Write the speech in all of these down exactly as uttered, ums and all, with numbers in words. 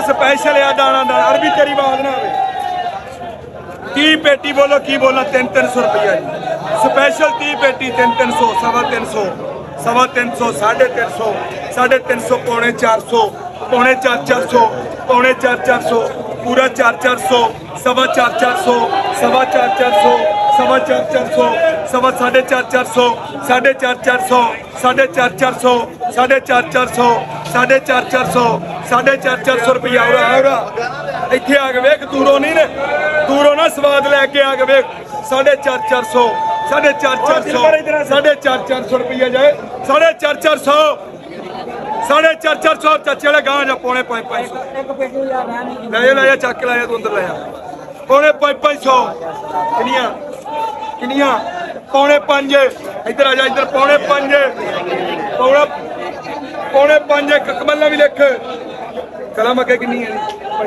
special है दाना दाना अरबी तेरी बात ना आवे ती पेटी बोलो की बोलना तीन तीन सौ रुपया जी स्पेशल ती पेटी तीन तीन सौ सवा तीन सौ सवा तीन सौ साढ़े तीन सौ साढ़े तीन सौ पौने चार सौ पौने चार चार सौ पौने चार चार सौ पूरा चार चार सौ सवा चार चार सौ सवा चार चार सौ सवा चार चार सौ सवा साढ़े चार चार सौ साढ़े चार चार सौ साढ़े चार चार सौ साढ़े चार चार सौ साढ़े चार चार सौ साढ़े चार चार सौ रुपया और इतने आ गए वेख दूरों नहीं ने दूरों ना स्वाद लैके आ गए वेख साढ़े चार चार सौ साढ़े चार चार सौ साढ़े चार चार सौ रुपया जाए साढ़े चार चार सौ साढ़े चार चार सौ चाचे वाले गाँव जा पौने पाँच पाँच सौ लाया लाया चक लाया तू अंदर लाया पौने पाँच पाँच सौ किनिया किनिया पौने पाँच इधर आ जा इधर पौने पाँच पौने पौने पाँच कमला भी लिख कलम अगे किन्नी है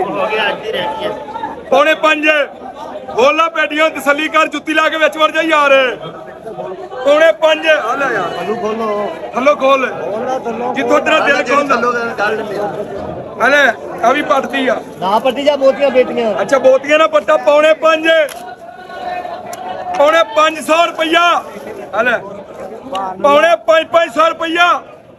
पौने पाँच बोलना पेटियां तसली कर जुत्ती ला के विच वड़ जा यार पौने पाँच थल्लो खोल जिथों तेरा दिल खोल अरे अभी पटती आ ना पट्टी जा बोतियां बेटियां अच्छा बोतियां ना पट्टा पौने पाँच पौने पाँच सौ रुपया अरे पौने पाँच पाँच सौ रुपया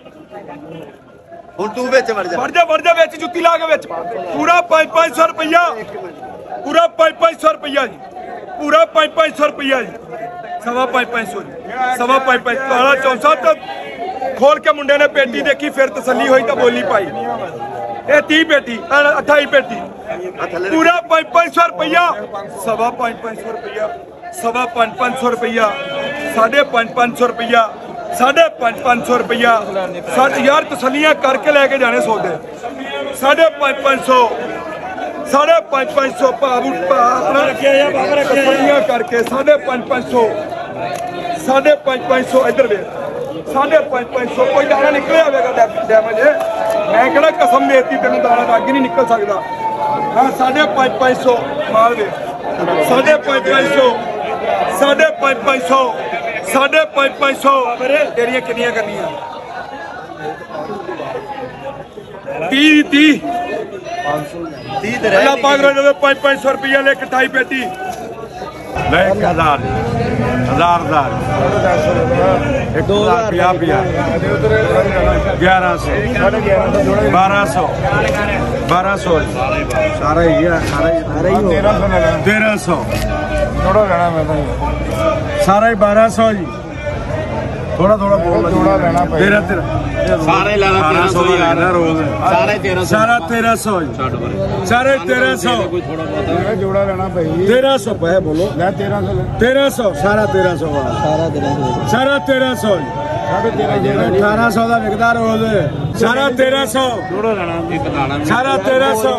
हुण तू विच वड़ जा वड़ जा वड़ जा विच जुत्ती ला के विच पूरा पाँच पाँच सौ रुपया पूरा पाँच पाँच सौ रुपया जी पूरा पाँच पाँच सौ रुपया जी सवा पाँच पाँच सौ सवा पाँच पाँच काला चौंसा तो खोल के मुंडे ने पेटी देखी फिर तसली हुई तो बोली पाई ये ती पेटी अठाई पेटी पूरा पाँच पाँच सौ रुपया सवा पाँच पाँच सौ रुपया सवा पाँच पाँच सौ रुपया साढ़े पाँच पाँच सौ रुपया साढ़े पाँच पाँच सौ रुपया यार तसलियां करके लेके जाने सौदे साढ़े पाँच पाँच सौ साढ़े पाँच पाँच सौ तसलियां करके साढ़े पाँच पाँच सौ साढ़े पाँच पाँच सौ इधर वे साढ़े पाँच पाँच सौ कोई दाना निकले आवेगा डैमेज मैं कहना कसम देती तेन दाना अगे नहीं निकल सकता हाँ साढ़े पाँच पाँच सौ माल वे साढ़े पाँच पाँच सौ साढ़े पाँच पाँच सौ साढ़े पाँच पाँच सौ तेरिया किनिया करनिया ती ती अल्लाह पाक रहे पाँच पाँच सौ रुपया ले कटाई पेटी एक हजार हजार हजार एक हजार पिया पिया ग्यारह सौ बारह सौ बारह सौ सारा ही है तेरह सौ थोड़ा लेना मैं सारा ही बारह सौ जी थोड़ा थोड़ा बोल थोड़ा लेना तेरह तेरह सारे लाना तेरह सौ रोज सारे तेरह सारा तेरह सौ सारे तेरह सौ जोड़ा लेना भाई तेरह सौ पे बोलो तेरह सौ तेरह सौ सारा तेरह सौ सारा तेरह सौ सारा तेरह सौ अठारह सौ का मिकदार रोज सारा तेरह सौ सारा तेरह सौ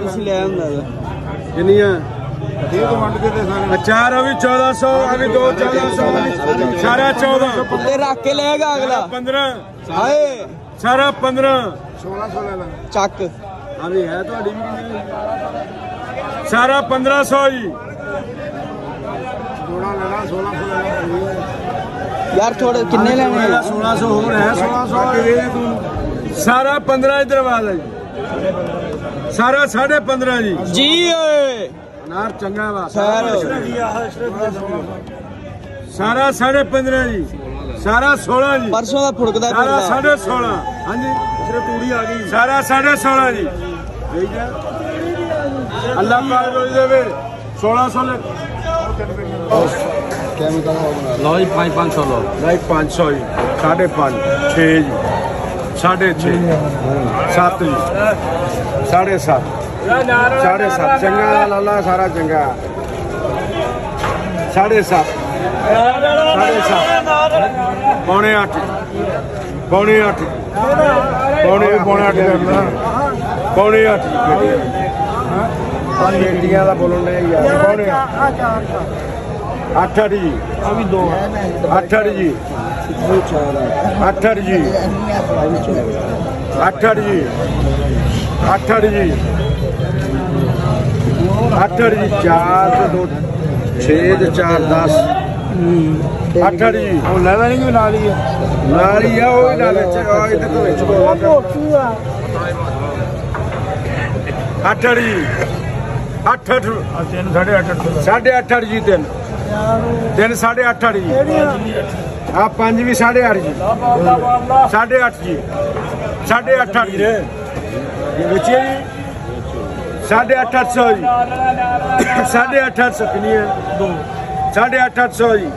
किनिया चार अभी चौदह सौ अभी दो चौदह सौ सारा चौदह रख के लेगा अगला पंद्रह सारा पंद्रह सोलह सौ चक अभी है तो सारा पंद्रह सौ जी यार थोड़े किन्ने लेने सोलह सौ हो रहा है सोलह सौ सारा पंद्रह इधर वाला जी सारा साढ़े पंद्रह जी जी नार चंगा सारा साढ़े पंद्रह जी सारा सोलह जी परसों का फुड़कदा सारा साढ़े सोलह हाँ जी तूड़ी आ गई सारा साढ़े सोलह जी अल्लाह पाक देवे सोलह सौ लो जी पाँच पाँच सौ लो नहीं पाँच सौ जी साढ़े पाँच छः जी साढ़े छः सात जी साढ़े सात साढ़े सात चंगा लाला सारा चंगा साढ़े सात साढ़े सात पौने अठ पौने अठ पौने पौने अठ पौने अठ बेटियां का बोलन पौने अठ अठ जी अभी दो अठ अठ जी अठ अठ जी अठ अठ जी अठ अठ जी अठ अठ जी चार दो छे चार दस अठ अठ जी लैदा नहीं कोई नाली है नाली है वो नाले अठ अठ जी अठ अठ तीन साढ़े अठ अठ साढ़े अठ अठ जी तीन तीन साढ़े अठ अठ जी आ पांच भी साढ़े अठ जी साढ़े अठ जी साढ़े अठ अठ जी बच्चे जी साढ़े अठ अठ सौ जी साढ़े अठ अठ सौ कितनी है दो साढ़े अठ अठ सौ जी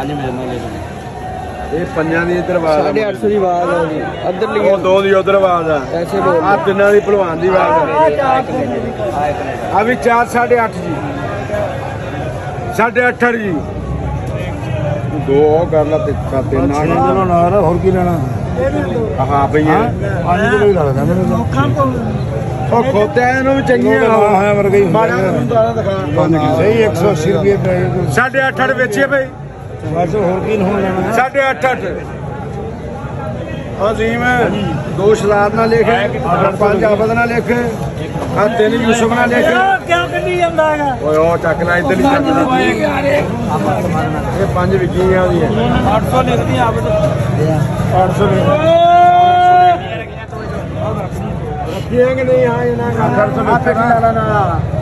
ये पंजा दी इधर आवाज साढ़े अठ सौ की आवाज है जी अदर ली दो दी उधर आवाज है ऐसे बोल आ तिन्ना दी भलवान दी आवाज है आ भी चार साढ़े अठ जी साढ़े अठ अठ जी दो कर ला ते तीन ना ना और की लेना हां भैया पांच किलो ही लगदा मेरे को ओ खोते नु भी चंगी है हां मर गई मारा दुआरा दिखा सही एक सौ अस्सी रुपए पे साढ़े अठ अठ बेचे भाई बस और की होने लेना साढ़े अठ अठ अजीम दो शराब ना लिखे पांच आबद ना लिखे आ तीन यूसुफ ना लिखे क्या करी ਜਾਂਦਾ ਹੈਗਾ ਓਏ ਉਹ ਚੱਕਣਾ ਇੱਧਰ ਹੀ ਚੱਕਣਾ ਇਹ ਪੰਜ ਵਿਕੀਆਂ ਦੀਆਂ ਅੱਠ ਸੌ ਲਿਖਦੀ ਆਬਦ ਅੱਠ ਸੌ ਰੱਖੀਆਂ ਕਿ ਨਹੀਂ ਹਾਂ ਇਹਨਾਂ ਦਾ ਅੱਠ ਸੌ ਲਿਖਣਾ ਨਾ